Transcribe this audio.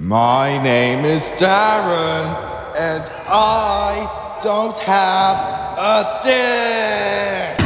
My name is Darren, and I don't have a dick.